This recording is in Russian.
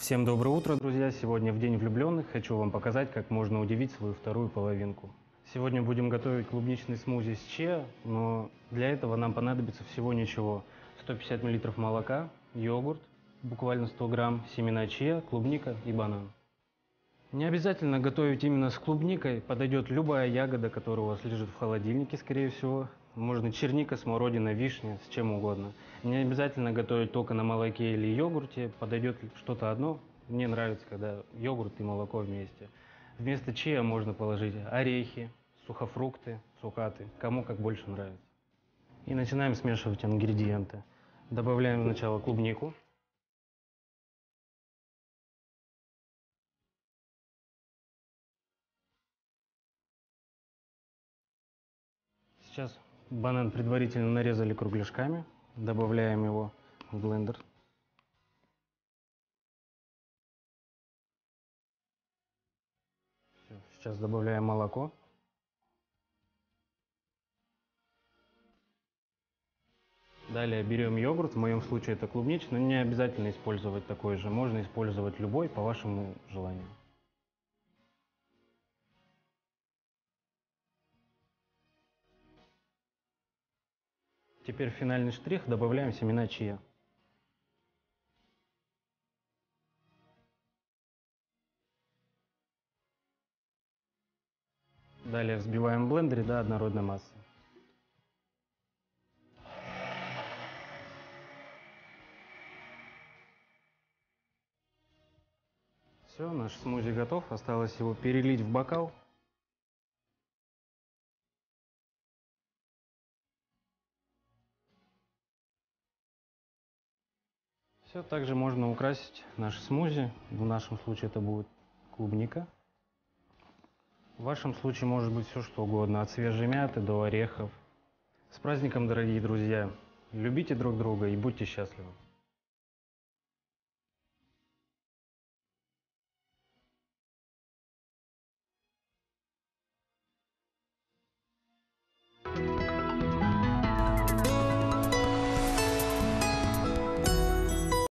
Всем доброе утро, друзья! Сегодня в День влюбленных хочу вам показать, как можно удивить свою вторую половинку. Сегодня будем готовить клубничный смузи с чиа, но для этого нам понадобится всего ничего. 150 мл молока, йогурт, буквально 100 грамм, семена чиа, клубника и банан. Не обязательно готовить именно с клубникой, подойдет любая ягода, которая у вас лежит в холодильнике, скорее всего. Можно черника, смородина, вишня, с чем угодно. Не обязательно готовить только на молоке или йогурте, подойдет что-то одно. Мне нравится, когда йогурт и молоко вместе. Вместо чиа можно положить орехи, сухофрукты, цукаты, кому как больше нравится. И начинаем смешивать ингредиенты. Добавляем сначала клубнику. Сейчас банан предварительно нарезали кругляшками. Добавляем его в блендер. Все, сейчас добавляем молоко. Далее берем йогурт, в моем случае это клубничный, но не обязательно использовать такой же, можно использовать любой по вашему желанию. Теперь финальный штрих, добавляем семена чиа. Далее взбиваем в блендере до однородной массы. Все, наш смузи готов, осталось его перелить в бокал. Все, также можно украсить наш смузи, в нашем случае это будет клубника. В вашем случае может быть все что угодно, от свежей мяты до орехов. С праздником, дорогие друзья! Любите друг друга и будьте счастливы!